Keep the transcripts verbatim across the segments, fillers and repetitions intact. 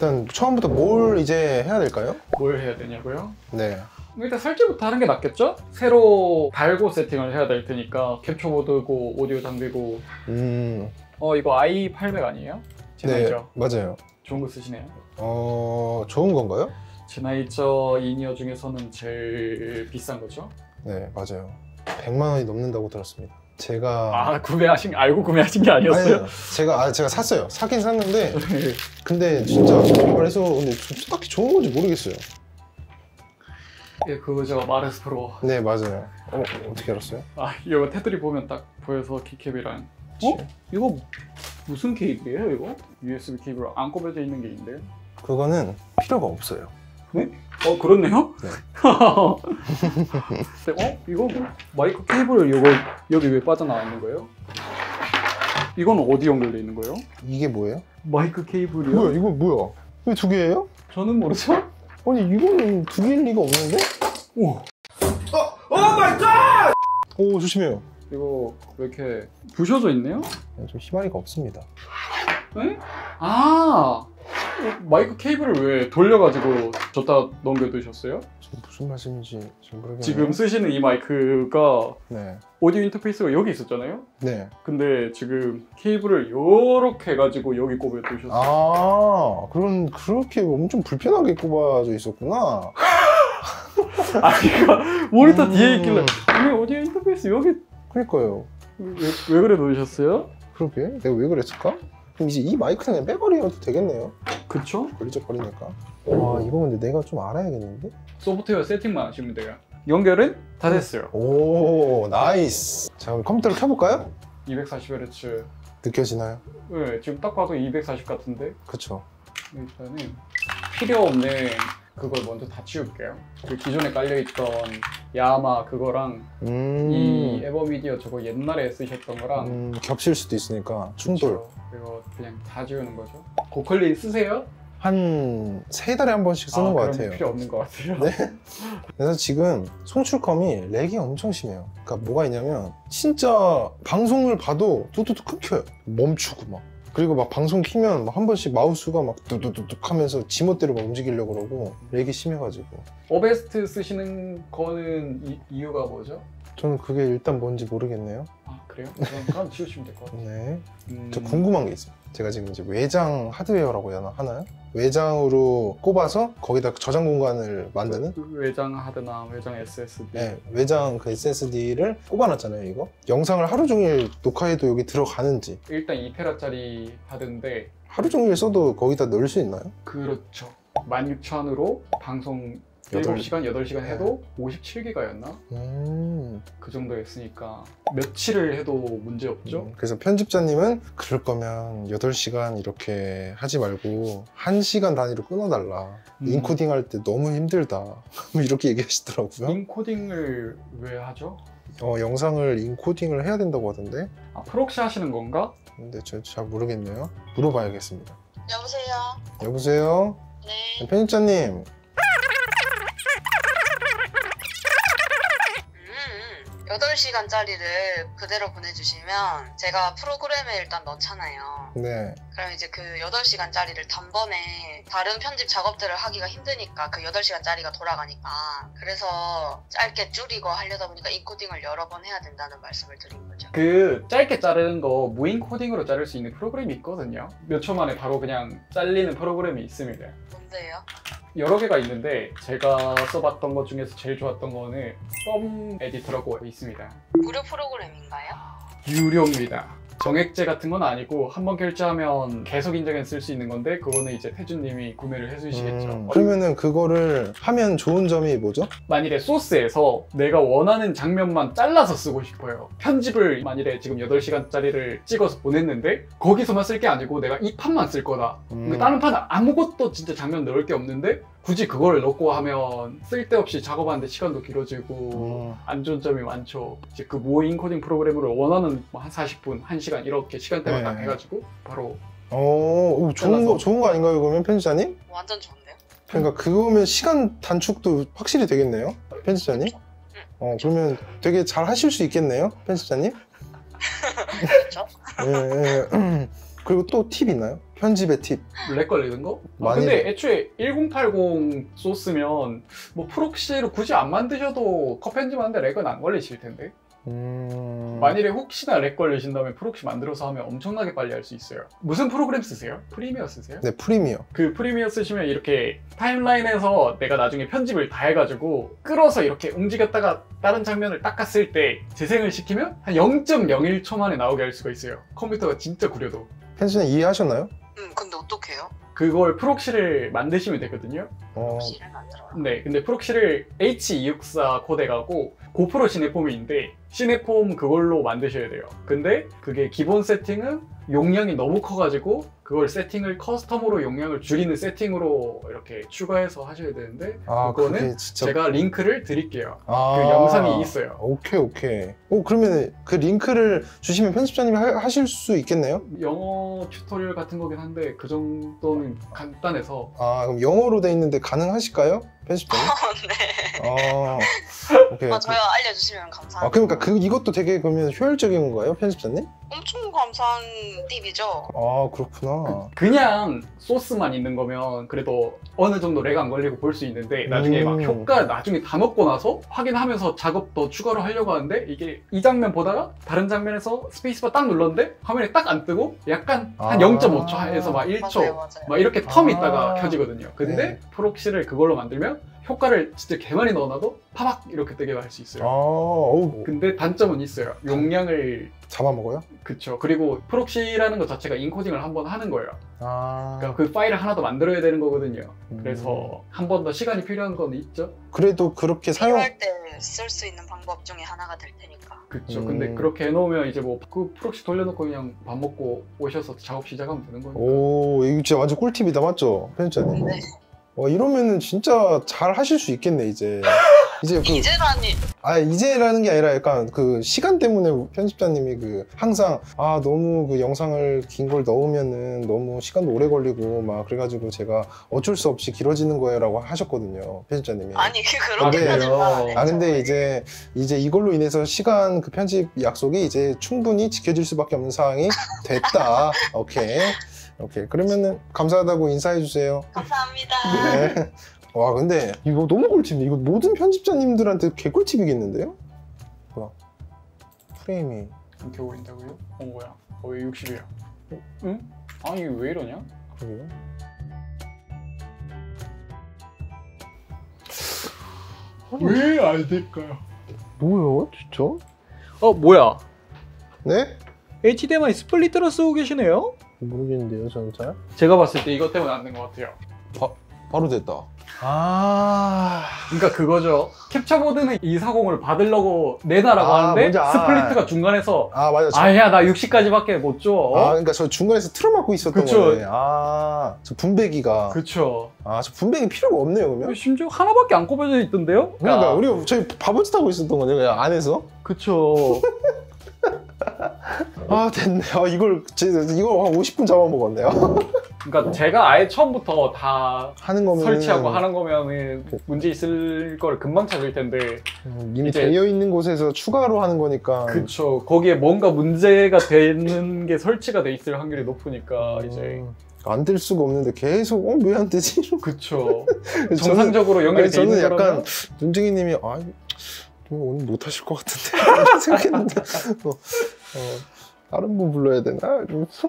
일단 처음부터 뭘 이제 해야 될까요? 뭘 해야 되냐고요? 네. 일단 설치부터 하는 게 낫겠죠? 새로 달고 세팅을 해야 될 테니까 캡처보드고 오디오 장비고. 음. 어 이거 아이 팔백 아니에요? 제나이저. 네, 맞아요. 좋은 거 쓰시네요. 어 좋은 건가요? 제나이저 이니어 중에서는 제일 비싼 거죠? 네, 맞아요. 백만 원이 넘는다고 들었습니다. 제가 아 구매하신 알고 구매하신 게 아니었어요? 아니요, 제가 아 제가 샀어요. 사긴 샀는데 근데 진짜 그래서 근데 딱히 좋은 건지 모르겠어요. 예, 그거 제가 마레스 프로. 네, 맞아요. 어, 어떻게 알았어요? 아 이거 테두리 보면 딱 보여서 키캡이랑. 어? 이거 무슨 케이블이에요 이거? 유에스비 케이블 안 꼽혀져 있는 게 있는데. 그거는 필요가 없어요. 네? 어 그렇네요? 네. 어? 이거 마이크 케이블 이거 여기 왜 빠져나와 있는 거예요? 이건 어디 연결돼 있는 거예요? 이게 뭐예요? 마이크 케이블이요? 뭐야, 이거 뭐야? 왜 두 개예요? 저는 모르죠? 아니 이거는 두 개일 리가 없는데? 오. 어, 오 마이 갓! 오, 조심해요. 이거 왜 이렇게 부셔져 있네요? 좀 희망이가 없습니다. 네? 아 마이크 케이블을 왜 돌려가지고 줬다 넘겨두셨어요? 지금 무슨 말씀인지 잘 모르겠네요. 지금 쓰시는 이 마이크가 네. 오디오 인터페이스가 여기 있었잖아요? 네. 근데 지금 케이블을 요렇게 해가지고 여기 꼽아두셨어요. 아, 그런 그렇게 엄청 불편하게 꼽아져 있었구나. 아, 그니까 모니터 음... 뒤에 있길래 왜 오디오 인터페이스 여기 그러니까요. 왜, 왜 그래 놓으셨어요? 그러게, 내가 왜 그랬을까? 그럼 이제 이 마이크는 빼버리면 되겠네요. 그쵸? 걸리적거리니까. 와, 이거 근데 내가 좀 알아야겠는데? 소프트웨어 세팅만 하시면 돼요. 연결은 다 됐어요. 오, 나이스. 자, 그럼 컴퓨터를 켜볼까요? 이백사십 헤르츠. 느껴지나요? 네, 지금 딱 봐도 이백사십 같은데. 그쵸. 일단은 필요 없는 그걸 먼저 다 치울게요. 그 기존에 깔려있던 야마 그거랑 음... 이 에버미디어 저거 옛날에 쓰셨던 거랑 음, 겹칠 수도 있으니까 충돌. 그쵸. 이거 그냥 다 지우는 거죠. 고퀄리 쓰세요? 한 세 달에 한 번씩 쓰는 아, 것 그럼 같아요. 필요 없는 것 같아요. 네. 그래서 지금 송출컴이 렉이 엄청 심해요. 그러니까 뭐가 있냐면 진짜 방송을 봐도 뚜뚜뚜 끊겨요. 멈추고 막. 그리고 막 방송 키면 막 한 번씩 마우스가 막 뚜뚜뚜뚝 하면서 지멋대로 막 움직이려고 그러고 렉이 심해가지고. 어베스트 쓰시는 거는 이, 이유가 뭐죠? 저는 그게 일단 뭔지 모르겠네요. 아 그래요? 그럼, 그럼 지우시면 될 것 같아요. 네. 음... 저 궁금한 게 있어요. 제가 지금 이제 외장 하드웨어라고 해야 하나요? 외장으로 꼽아서 거기다 저장 공간을 만드는? 외장 하드나 외장 에스에스디. 네, 외장 그 에스에스디를 꼽아놨잖아요, 이거. 영상을 하루 종일 녹화해도 여기 들어가는지. 일단 이 테라짜리 하드인데 하루 종일 써도 거기다 넣을 수 있나요? 그렇죠. 만 육천으로 방송 일곱 시간, 여덟 시간 해도 오십칠 기가였나? 음... 그 정도 했으니까 며칠을 해도 문제 없죠? 음, 그래서 편집자님은 그럴 거면 여덟 시간 이렇게 하지 말고 한 시간 단위로 끊어달라. 음. 인코딩 할 때 너무 힘들다. 이렇게 얘기하시더라고요. 인코딩을 왜 하죠? 어, 영상을 인코딩을 해야 된다고 하던데. 아, 프록시 하시는 건가? 근데 저 잘 모르겠네요. 물어봐야겠습니다. 여보세요? 여보세요? 네. 편집자님. 음, 여덟 시간짜리를 그대로 보내주시면 제가 프로그램에 일단 넣잖아요. 네. 그럼 이제 그 여덟 시간짜리를 단번에 다른 편집 작업들을 하기가 힘드니까 그 여덟 시간짜리가 돌아가니까 그래서 짧게 줄이고 하려다 보니까 인코딩을 여러 번 해야 된다는 말씀을 드린 거죠. 그 짧게 자르는 거 무인 코딩으로 자를 수 있는 프로그램이 있거든요. 몇 초 만에 바로 그냥 잘리는 프로그램이 있습니다. 뭔데요? 여러 개가 있는데 제가 써봤던 것 중에서 제일 좋았던 거는 썸 에디터라고 있습니다. 무료 프로그램인가요? 유료입니다. 정액제 같은 건 아니고 한번 결제하면 계속 인정해서 쓸 수 있는 건데 그거는 이제 태준님이 구매를 해주시겠죠. 음, 그러면은 그거를 하면 좋은 점이 뭐죠? 만일에 소스에서 내가 원하는 장면만 잘라서 쓰고 싶어요. 편집을 만일에 지금 여덟 시간짜리를 찍어서 보냈는데 거기서만 쓸 게 아니고 내가 이 판만 쓸 거다. 음. 다른 판은 아무것도 진짜 장면 넣을 게 없는데 굳이 그걸 넣고 하면 쓸데없이 작업하는데 시간도 길어지고 음. 안 좋은 점이 많죠. 이제 그 무인 코딩 프로그램으로 원하는 뭐 한 사십 분, 한 시간 이렇게 시간대만 딱 네. 해가지고 바로 어, 좋은 거, 좋은 거 아닌가요, 그러면 편집자님? 완전 좋은데요? 그러니까 그거면 시간 단축도 확실히 되겠네요, 편집자님? 어, 그러면 되게 잘 하실 수 있겠네요, 편집자님? 그렇죠? 예, 예. 그리고 또 팁 있나요? 편집의 팁. 렉 걸리는 거? 아, 많이 근데 애초에 천팔십 소스면 뭐 프록시로 굳이 안 만드셔도 컷 편집하는데 렉은 안 걸리실 텐데. 음... 만일에 혹시나 렉 걸리신다면 프록시 만들어서 하면 엄청나게 빨리 할 수 있어요. 무슨 프로그램 쓰세요? 프리미어 쓰세요? 네, 프리미어. 그 프리미어 쓰시면 이렇게 타임라인에서 내가 나중에 편집을 다 해가지고 끌어서 이렇게 움직였다가 다른 장면을 딱 갔을 때 재생을 시키면 한 영 점 영일 초 만에 나오게 할 수가 있어요. 컴퓨터가 진짜 구려도. 편집자님 이해하셨나요? 음, 근데 어떡해요? 그걸 프록시를 만드시면 되거든요. 어... 시를 만들어라. 네, 근데 프록시를 에이치 이백육십사 코덱하고 고프로 시네폼인데 시네폼 그걸로 만드셔야 돼요. 근데 그게 기본 세팅은 용량이 너무 커가지고 그걸 세팅을 커스텀으로 용량을 줄이는 세팅으로 이렇게 추가해서 하셔야 되는데 아, 그거는 그게 진짜... 제가 링크를 드릴게요. 아... 그 영상이 있어요. 오케이, 오케이. 오, 그러면 그 링크를 주시면 편집자님이 하, 하실 수 있겠네요? 영어 튜토리얼 같은 거긴 한데 그 정도는 간단해서. 아, 그럼 영어로 돼 있는데 가능하실까요? 편집자님? 네. 아, 오케이. 맞아요. 알려주시면 감사합니다. 아, 그러니까 그 이것도 되게 그러면 효율적인 건가요, 편집자님? 엄청 감사한 팁이죠. 아, 그렇구나. 그냥 소스만 있는 거면 그래도 어느 정도 렉 안 걸리고 볼 수 있는데 나중에 막 음. 효과 나중에 다 넣고 나서 확인하면서 작업 더 추가로 하려고 하는데 이게 이 장면 보다가 다른 장면에서 스페이스바 딱 눌렀는데 화면에 딱 안 뜨고 약간 한 아. 영 점 오 초에서 막 일 초 맞아요, 맞아요. 막 이렇게 텀이 아. 있다가 켜지거든요. 근데 네. 프록시를 그걸로 만들면 효과를 진짜 개 많이 넣어놔도 파박 이렇게 뜨게 할 수 아, 있어요. 어우, 근데 단점은 있어요. 용량을 잡아먹어요? 그쵸. 그리고 프록시라는 것 자체가 인코딩을 한번 하는 거예요. 아, 그러니까 그 파일을 하나 더 만들어야 되는 거거든요. 음. 그래서 한 번 더 시간이 필요한 건 있죠. 그래도 그렇게 사용, 필요할 때 쓸 수 있는 방법 중에 하나가 될 테니까. 그쵸. 음. 근데 그렇게 해놓으면 이제 뭐 그 프록시 돌려놓고 그냥 밥 먹고 오셔서 작업 시작하면 되는 거니까. 오, 이거 진짜 완전 꿀팁이다, 맞죠? 편집자님? 근데 와, 이러면은 진짜 잘 하실 수 있겠네, 이제. 이제 그, 이제라니. 아, 이제라는 게 아니라 약간 그 시간 때문에 편집자님이 그 항상 아, 너무 그 영상을 긴 걸 넣으면은 너무 시간도 오래 걸리고 막 그래가지고 제가 어쩔 수 없이 길어지는 거예요라고 하셨거든요, 편집자님이. 아니 아, 그렇게까지는 안 그래요? 해요. 아, 근데 이제, 이제 이걸로 인해서 시간 그 편집 약속이 이제 충분히 지켜질 수밖에 없는 상황이 됐다. 오케이. 오케이. 그러면은 감사하다고 인사해주세요. 감사합니다. 네. 와, 근데 이거 너무 꿀팁이네. 이거 모든 편집자님들한테 개꿀팁이겠는데요? 뭐야? 프레임이. 이렇게 보인다고요? 어 뭐야? 어, 왜 육십이야? 어? 응? 아니 왜 이러냐? 그러게요. 왜 안 될까요? 뭐야, 진짜? 어 뭐야? 네? 에이치디엠아이 스플리트로 쓰고 계시네요? 모르겠는데요, 저는 잘. 제가 봤을 때 이것 때문에 안 된 것 같아요. 바로 됐다. 아. 그러니까 그거죠. 캡처보드는 이백사십을 받으려고 내놔라고 아, 하는데 뭔지 알- 스플리트가 중간에서 아, 맞아. 저, 아야 나 육십까지밖에 못 줘. 아, 그러니까 저 중간에서 틀어막고 있었던 그쵸. 거네. 아, 저 분배기가. 그쵸. 아, 저 분배기 필요가 없네요, 그러면? 심지어 하나밖에 안 꼽혀져 있던데요? 그러니까 우리 저희 바보짓 하고 있었던 거네, 그냥 안에서. 그쵸. 아, 됐네. 아, 이걸 제, 이거 한 오십 분 잡아먹었네요. 그러니까 제가 아예 처음부터 다 하는 거면 설치하고 하는 거면은 문제 있을 걸 금방 찾을 텐데. 음, 이미 이제- 되어 있는 곳에서 추가로 하는 거니까. 그쵸. 거기에 뭔가 문제가 되는 게 설치가 돼 있을 확률이 높으니까 이제. 안 될 수가 없는데 계속 어, 왜 안 되지? 그쵸. 그래서 정상적으로 저는, 연결이 아니, 돼 저는 있는 약간 거라면. 눈쟁이님이 아 이거 오늘 못 하실 것 같은데 이렇게 생각했는데 어, 어, 다른 분 불러야 되나? 이러면서.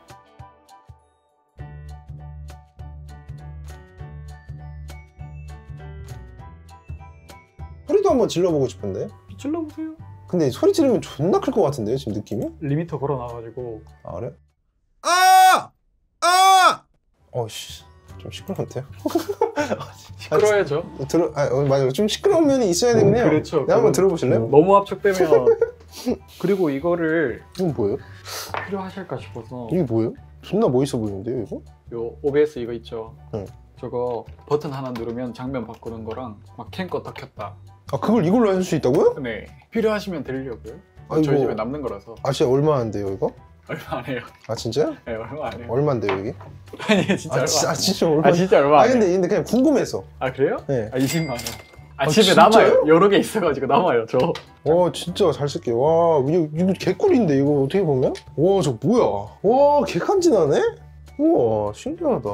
소리도 한번 질러보고 싶은데. 질러보세요. 근데 소리 지르면 존나 클 것 같은데요, 지금 느낌이? 리미터 걸어놔가지고. 아, 그래? 아! 아! 어씨, 좀 시끄러운데요? 시끄러워야죠. 들어, 아, 어, 맞아요. 좀 시끄러운 면이 있어야 되긴 해요. 그렇죠. 네, 한번 들어보실래요? 너무 압축되면. 그리고 이거를 이건 뭐예요? 필요하실까 싶어서 이게 뭐예요? 존나 멋있어 보이는데요, 이거? 요 오비에스 이거 있죠. 응. 저거 버튼 하나 누르면 장면 바꾸는 거랑 막 캠 껐다 켰다. 아, 그걸 이걸로 할 수 있다고요? 네. 필요하시면 드리려고요. 아이고. 저희 집에 남는 거라서. 아, 진짜 얼마 한대요, 이거? 얼마 안 해요. 아, 진짜요? 네, 얼마 안 해요. 얼마인데요, 이게? 아니 진짜 아, 얼마. 진- 안 아, 해요. 진짜 얼마? 아 진짜 얼마 아, 안 해요. 근데, 근데 그냥 궁금해서. 아 그래요? 네. 아 이십만 원. 아, 아, 집에 진짜요? 남아요. 여러 개 있어가지고 남아요. 저. 와, 진짜 잘 쓸게요. 와, 이거, 이거 개꿀인데, 이거 어떻게 보면? 와, 저 뭐야? 와, 개간지나네? 우와 신기하다.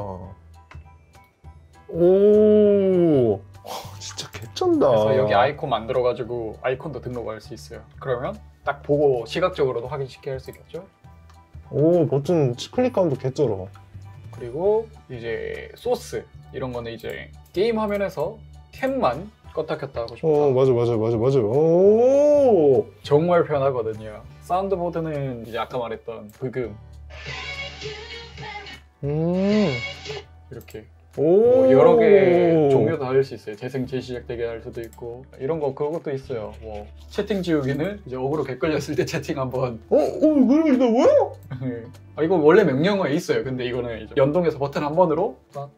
오 진짜 개쩐다. 그래서 여기 아이콘 만들어가지고 아이콘도 등록할 수 있어요. 그러면 딱 보고 시각적으로도 확인 쉽게 할 수 있겠죠? 오 버튼 클릭 감도 개쩔어. 그리고 이제 소스 이런 거는 이제 게임 화면에서 탭만 껐다 켰다 하고 싶다. 어 맞아 맞아 맞아 맞아. 오 정말 편하거든요. 사운드보드는 이제 아까 말했던 브금 음. 이렇게 오 뭐 여러 개 종류도 할 수 있어요. 재생 재시작되게 할 수도 있고 이런 거 그런 것도 있어요. 뭐 채팅 지우기는 이제 어그로 개 걸렸을 때 채팅 한번. 어? 어? 그걸 나 뭐야? 아 이거 원래 명령어에 있어요. 근데 이거는 이제 연동해서 버튼 한 번으로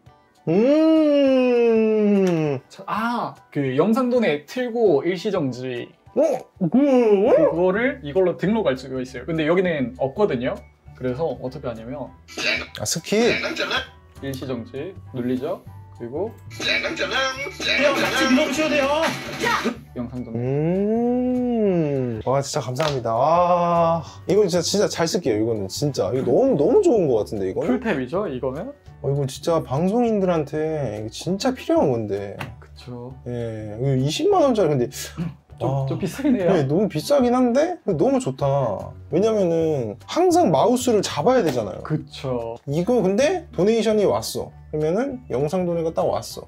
음. 아그 영상도내 틀고 일시정지 어? 그? 그거를 이걸로 등록할 수가 있어요. 근데 여기는 없거든요. 그래서 어떻게 하냐면 아 스킵. 일시정지 눌리죠. 그리고 같이 밀어주셔야 돼요. 영상도 음. 와 진짜 감사합니다. 와 이거 진짜 진짜 잘 쓸게요. 이거는 진짜 이거 너무 너무 좋은 것 같은데 이거는. 풀탭이죠. 이거는 어 이거 진짜 방송인들한테 이거 진짜 필요한 건데. 그쵸. 예, 이거 이십만 원짜리 근데 좀, 아, 좀 비싸네요. 네, 너무 비싸긴 한데 너무 좋다. 왜냐면은 항상 마우스를 잡아야 되잖아요. 그쵸. 이거 근데 도네이션이 왔어. 그러면은 영상 도네가 딱 왔어.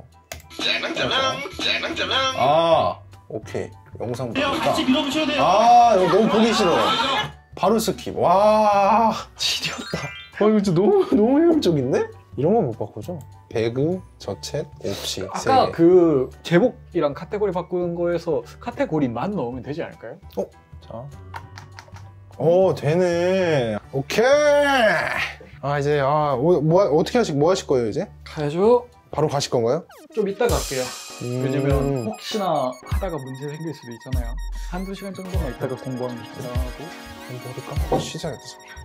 아 오케이 영상 같이 보니까 밀어주셔야 돼요. 아 이거 너무 보기 싫어. 바로 스킵. 와 지렸다. 와 이거 진짜 너무 너무 해열적인데? 이런 건 못 바꾸죠? 배그, 저챗, 옵시 아까 세 개. 그 제목이랑 카테고리 바꾸는 거에서 카테고리만 넣으면 되지 않을까요? 자, 오 되네. 오케이. 아 이제 아 뭐, 뭐 어떻게 하실 뭐 하실 거예요 이제? 가야죠. 바로 가실 건가요? 좀 이따 갈게요. 음... 왜냐면 혹시나 하다가 문제 생길 수도 있잖아요. 한두 시간 정도만 이따가 공부하면 되더라고. 이거 해볼까? 시작했다.